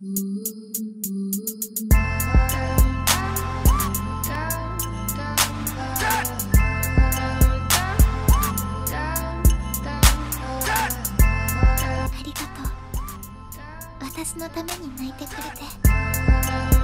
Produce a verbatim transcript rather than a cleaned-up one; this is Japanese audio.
ありがとう。私のために泣いてくれて。